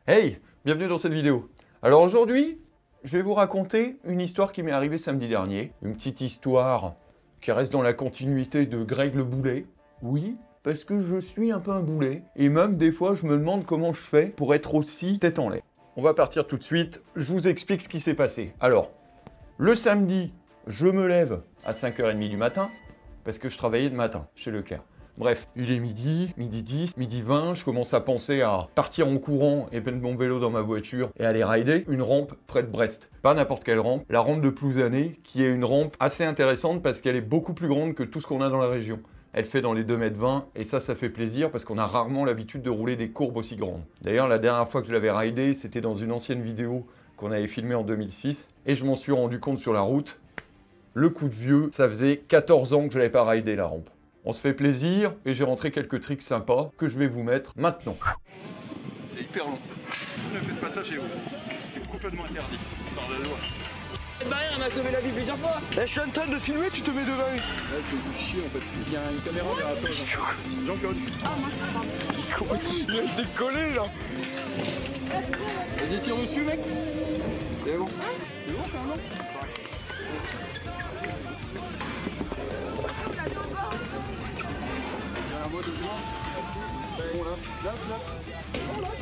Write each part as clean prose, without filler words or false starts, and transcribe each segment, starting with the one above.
Hey, bienvenue dans cette vidéo. Alors aujourd'hui, je vais vous raconter une histoire qui m'est arrivée samedi dernier. Une petite histoire qui reste dans la continuité de Greg le Boulet. Oui, parce que je suis un peu un boulet. Et même des fois, je me demande comment je fais pour être aussi tête en l'air. On va partir tout de suite, je vous explique ce qui s'est passé. Alors, le samedi, je me lève à 5h30 du matin, parce que je travaillais de matin chez Leclerc. Bref, il est midi 10, midi 20, je commence à penser à partir en courant et mettre mon vélo dans ma voiture et aller rider une rampe près de Brest. Pas n'importe quelle rampe, la rampe de Plouzané, qui est une rampe assez intéressante parce qu'elle est beaucoup plus grande que tout ce qu'on a dans la région. Elle fait dans les 2,20 m et ça fait plaisir parce qu'on a rarement l'habitude de rouler des courbes aussi grandes. D'ailleurs, la dernière fois que je l'avais ridé, c'était dans une ancienne vidéo qu'on avait filmée en 2006 et je m'en suis rendu compte sur la route. Le coup de vieux, ça faisait 14 ans que je n'avais pas ridé la rampe. On se fait plaisir et j'ai rentré quelques tricks sympas que je vais vous mettre maintenant. C'est hyper long. Ne faites pas ça chez vous. C'est complètement interdit par la loi. Cette barrière, elle m'a sauvé la vie plusieurs fois. Je suis en train de filmer, tu te mets devant. Ouais, tu fais chier en fait. Il y a une caméra derrière toi. Jean-Claude. Ah, moi, ça va. Il a été collé là. Vas-y, tire dessus, mec. C'est bon. C'est bon, c'est un long. Moi devant, bon là, bon là.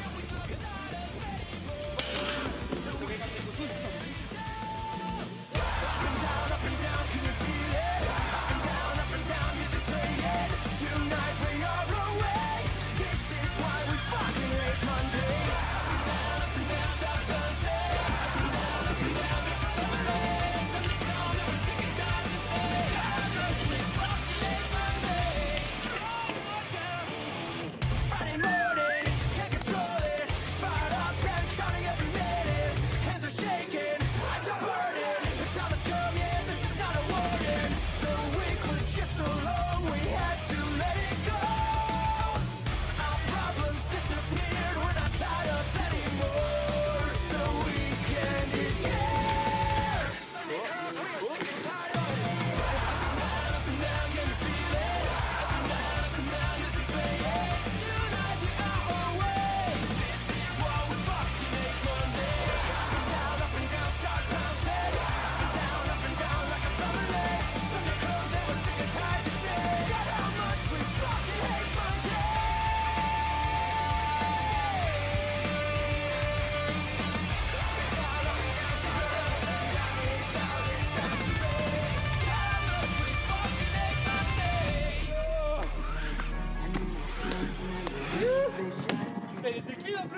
Elle était clean en plus,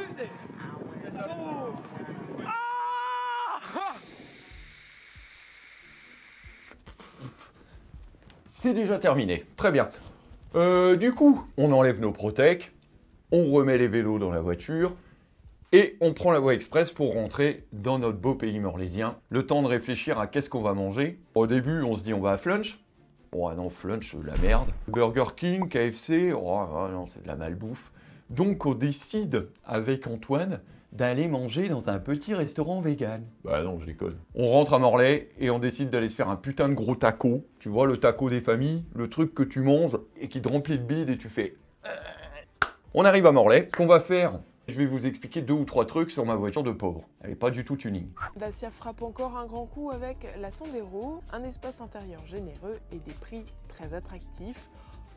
C'est déjà terminé, très bien. Du coup, on enlève nos protèques, on remet les vélos dans la voiture et on prend la voie express pour rentrer dans notre beau pays morlaisien. Le temps de réfléchir à qu'est-ce qu'on va manger. Au début, on se dit on va à Flunch. Bon, ah non, Flunch, la merde. Burger King, KFC, oh non, c'est de la malbouffe. Donc on décide avec Antoine d'aller manger dans un petit restaurant vegan. Bah non, je déconne. On rentre à Morlaix et on décide d'aller se faire un putain de gros taco. Tu vois, le taco des familles, le truc que tu manges et qui te remplit le bide et tu fais... On arrive à Morlaix. Ce qu'on va faire, je vais vous expliquer 2 ou 3 trucs sur ma voiture de pauvre. Elle n'est pas du tout tuning. Dacia frappe encore un grand coup avec la Sandero, un espace intérieur généreux et des prix très attractifs.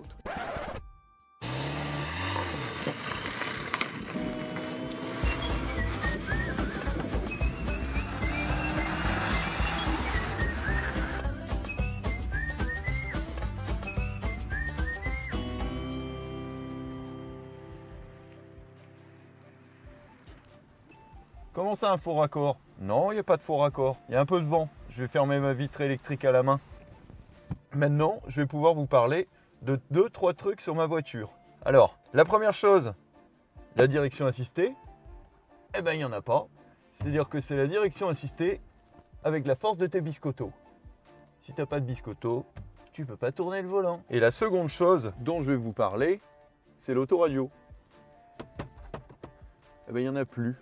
Comment ça, un faux raccord? Non, il n'y a pas de faux raccord. Il y a un peu de vent. Je vais fermer ma vitre électrique à la main. Maintenant, je vais pouvoir vous parler de 2-3 trucs sur ma voiture. Alors, la première chose, la direction assistée. Eh ben, il n'y en a pas. C'est-à-dire que c'est la direction assistée avec la force de tes biscottos. Si tu n'as pas de biscottos, tu peux pas tourner le volant. Et la seconde chose dont je vais vous parler, c'est l'autoradio. Eh ben, il n'y en a plus.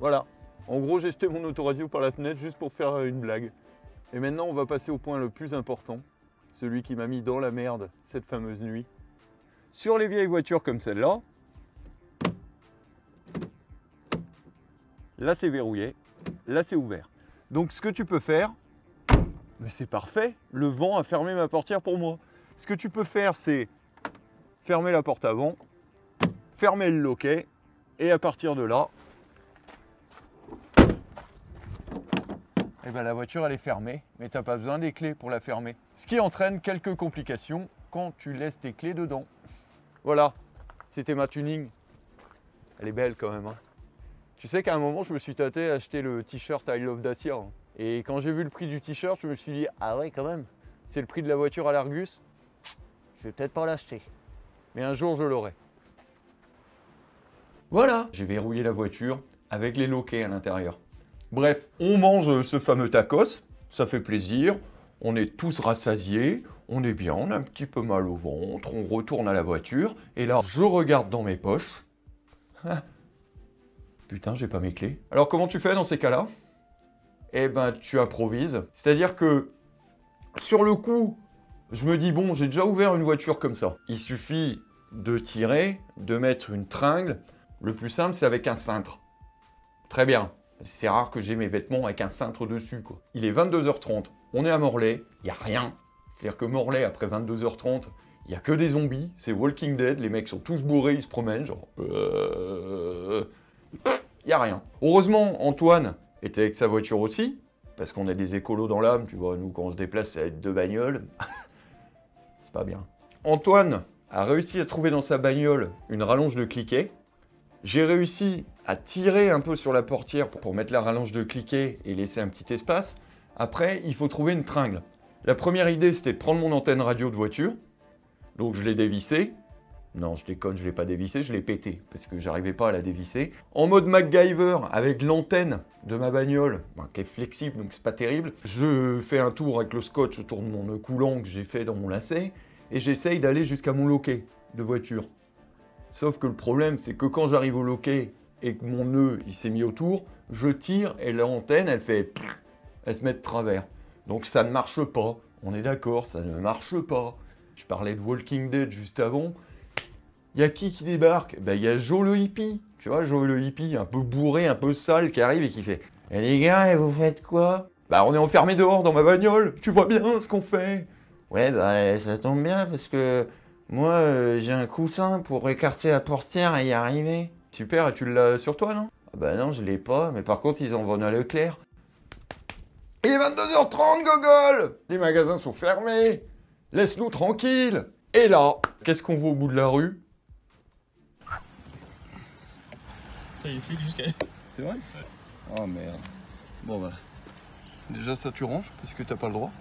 Voilà. En gros, j'ai jeté mon autoradio par la fenêtre juste pour faire une blague. Et maintenant, on va passer au point le plus important. Celui qui m'a mis dans la merde cette fameuse nuit. Sur les vieilles voitures comme celle-là, là c'est verrouillé, là c'est ouvert. Donc ce que tu peux faire, mais c'est parfait, le vent a fermé ma portière pour moi. Ce que tu peux faire, c'est fermer la porte avant, fermer le loquet, et à partir de là, eh ben, la voiture elle est fermée, mais tu n'as pas besoin des clés pour la fermer. Ce qui entraîne quelques complications quand tu laisses tes clés dedans. Voilà, c'était ma tuning. Elle est belle quand même. Hein. Tu sais qu'à un moment, je me suis tâté à acheter le t-shirt I Love Dacia. Hein. Et quand j'ai vu le prix du t-shirt, je me suis dit, ah ouais quand même, c'est le prix de la voiture à l'Argus. Je vais peut-être pas l'acheter. Mais un jour, je l'aurai. Voilà, j'ai verrouillé la voiture avec les loquets à l'intérieur. Bref, on mange ce fameux tacos, ça fait plaisir, on est tous rassasiés, on est bien, on a un petit peu mal au ventre, on retourne à la voiture, et là, je regarde dans mes poches. Putain, j'ai pas mes clés. Alors comment tu fais dans ces cas-là? Eh ben, tu improvises. C'est-à-dire que, sur le coup, je me dis, bon, j'ai déjà ouvert une voiture comme ça. Il suffit de tirer, de mettre une tringle. Le plus simple, c'est avec un cintre. Très bien. C'est rare que j'ai mes vêtements avec un cintre dessus, quoi. Il est 22h30, on est à Morlaix, il n'y a rien. C'est-à-dire que Morlaix, après 22h30, il n'y a que des zombies, c'est Walking Dead, les mecs sont tous bourrés, ils se promènent, genre... Il n'y a rien. Heureusement, Antoine était avec sa voiture aussi, parce qu'on a des écolos dans l'âme, tu vois, nous, quand on se déplace, c'est avec 2 bagnoles. C'est pas bien. Antoine a réussi à trouver dans sa bagnole une rallonge de cliquet. J'ai réussi à tirer un peu sur la portière pour mettre la rallonge de cliquet et laisser un petit espace. Après, il faut trouver une tringle. La première idée, c'était de prendre mon antenne radio de voiture. Donc je l'ai dévissée. Non, je déconne, je ne l'ai pas dévissée, je l'ai pétée, parce que j'arrivais pas à la dévisser. En mode MacGyver, avec l'antenne de ma bagnole, qui est flexible, donc c'est pas terrible, je fais un tour avec le scotch autour de mon nœud coulant que j'ai fait dans mon lacet, et j'essaye d'aller jusqu'à mon loquet de voiture. Sauf que le problème, c'est que quand j'arrive au loquet et que mon nœud il s'est mis autour, je tire et l'antenne elle fait... Elle se met de travers. Donc ça ne marche pas. On est d'accord, ça ne marche pas. Je parlais de Walking Dead juste avant. Il y a qui débarque? Ben, il y a Joe le hippie. Tu vois, Joe le hippie, un peu bourré, un peu sale, qui arrive et qui fait « Eh les gars, et vous faites quoi ?»« Bah on est enfermés dehors dans ma bagnole. Tu vois bien ce qu'on fait. »« Ouais, bah ça tombe bien parce que... Moi, j'ai un coussin pour écarter la portière et y arriver. » Super, et tu l'as sur toi, non? Ah bah non, je l'ai pas, mais par contre, ils en vendent à Leclerc. Il est 22h30, gogol! Les magasins sont fermés. Laisse-nous tranquille. Et là, qu'est-ce qu'on voit au bout de la rue? Il flic jusqu'à... C'est vrai? Ouais. Oh merde. Bon bah... Déjà ça tu ranges, parce que t'as pas le droit.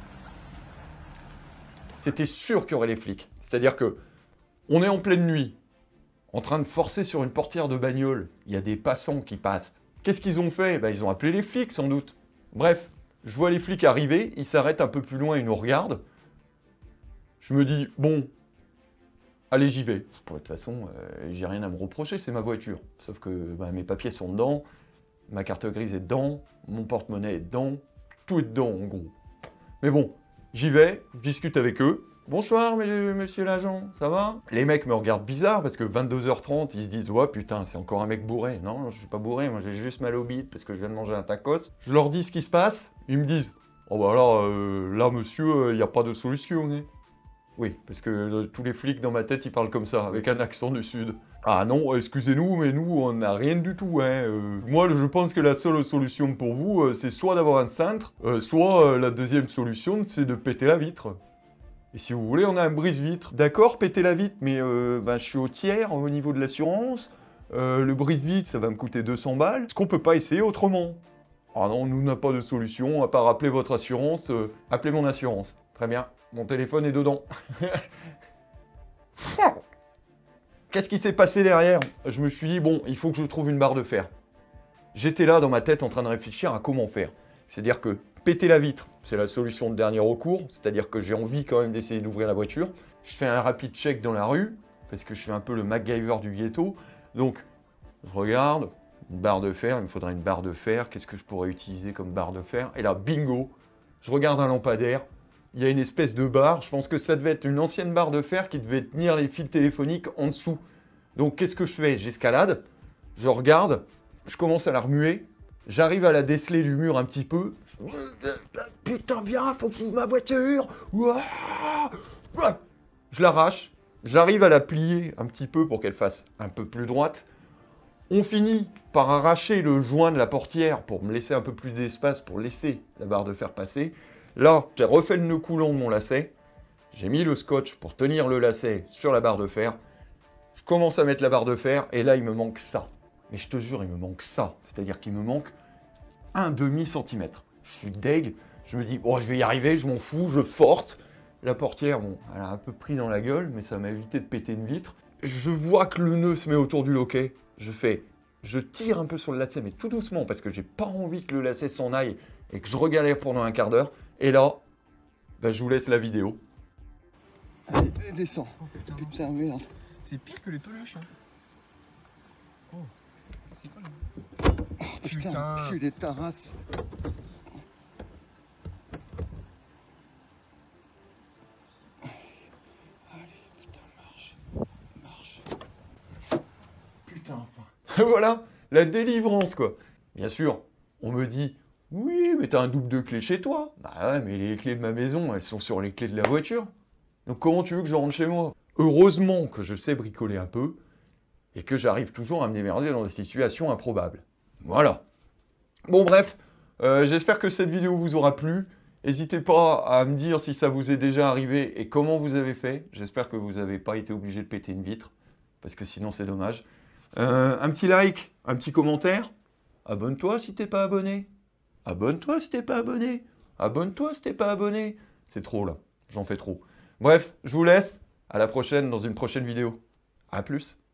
C'était sûr qu'il y aurait les flics. C'est-à-dire que on est en pleine nuit, en train de forcer sur une portière de bagnole. Il y a des passants qui passent. Qu'est-ce qu'ils ont fait? Ils ont appelé les flics, sans doute. Bref, je vois les flics arriver, ils s'arrêtent un peu plus loin, ils nous regardent. Je me dis, bon, allez, j'y vais. De toute façon, j'ai rien à me reprocher, c'est ma voiture. Sauf que mes papiers sont dedans, ma carte grise est dedans, mon porte-monnaie est dedans, tout est dedans, en gros. Mais bon, j'y vais, je discute avec eux. Bonsoir, monsieur l'agent, ça va? Les mecs me regardent bizarre parce que 22h30, ils se disent « Ouais, putain, c'est encore un mec bourré. » Non, je suis pas bourré, moi j'ai juste mal au bide parce que je viens de manger un tacos. Je leur dis ce qui se passe, ils me disent « Oh bah là, monsieur, il n'y a pas de solution. Hein. » Oui, parce que tous les flics dans ma tête, ils parlent comme ça, avec un accent du sud. Ah non, excusez-nous, mais nous, on n'a rien du tout. Hein. Moi, je pense que la seule solution pour vous, c'est soit d'avoir un cintre, soit la deuxième solution, c'est de péter la vitre. Et si vous voulez, on a un brise-vitre. D'accord, péter la vitre, mais je suis au tiers au niveau de l'assurance. Le brise-vitre, ça va me coûter 200 balles. Est-ce qu'on peut pas essayer autrement? Ah non, nous, on n'a pas de solution, à part appeler votre assurance. Appelez mon assurance. Très bien, mon téléphone est dedans. Qu'est-ce qui s'est passé derrière? Je me suis dit, bon, il faut que je trouve une barre de fer. J'étais là dans ma tête en train de réfléchir à comment faire. C'est-à-dire que péter la vitre, c'est la solution de dernier recours. C'est-à-dire que j'ai envie quand même d'essayer d'ouvrir la voiture. Je fais un rapide check dans la rue, parce que je suis un peu le MacGyver du ghetto. Donc, je regarde, Une barre de fer, il me faudrait une barre de fer. Qu'est-ce que je pourrais utiliser comme barre de fer? Et là, bingo, je regarde un lampadaire. Il y a une espèce de barre. Je pense que ça devait être une ancienne barre de fer qui devait tenir les fils téléphoniques en dessous. Donc, qu'est-ce que je fais? J'escalade, je regarde, je commence à la remuer. J'arrive à la déceler du mur un petit peu. Putain, viens, faut que j'ouvre ma voiture. Je l'arrache. J'arrive à la plier un petit peu pour qu'elle fasse un peu plus droite. On finit par arracher le joint de la portière pour me laisser un peu plus d'espace pour laisser la barre de fer passer. Là, j'ai refait le nœud coulant de mon lacet. J'ai mis le scotch pour tenir le lacet sur la barre de fer. Je commence à mettre la barre de fer et là, il me manque ça. Mais je te jure, il me manque ça. C'est-à-dire qu'il me manque un demi-centimètre. Je suis deg. Je me dis, oh, je vais y arriver, je m'en fous, je force. La portière, bon, elle a un peu pris dans la gueule, mais ça m'a évité de péter une vitre. Je vois que le nœud se met autour du loquet. Je tire un peu sur le lacet, mais tout doucement, parce que j'ai pas envie que le lacet s'en aille et que je regalère pendant un quart d'heure. Et là, bah, je vous laisse la vidéo. Allez, descends. Putain, merde. C'est pire que les peluches. Hein. Oh, c'est quoi là? Oh, putain, culé de ta race. Allez, putain, marche. Putain, enfin. Voilà, la délivrance, quoi. Bien sûr, on me dit, oui, mais t'as un double de clés chez toi. Bah ouais, mais les clés de ma maison, elles sont sur les clés de la voiture. Donc comment tu veux que je rentre chez moi? Heureusement que je sais bricoler un peu et que j'arrive toujours à me démerder dans des situations improbables. Voilà. Bon bref, j'espère que cette vidéo vous aura plu. N'hésitez pas à me dire si ça vous est déjà arrivé et comment vous avez fait. J'espère que vous n'avez pas été obligé de péter une vitre, parce que sinon c'est dommage. Un petit like, un petit commentaire. Abonne-toi si t'es pas abonné. Abonne-toi si t'es pas abonné. Abonne-toi si t'es pas abonné. C'est trop là, j'en fais trop. Bref, je vous laisse. À la prochaine dans une prochaine vidéo. À plus.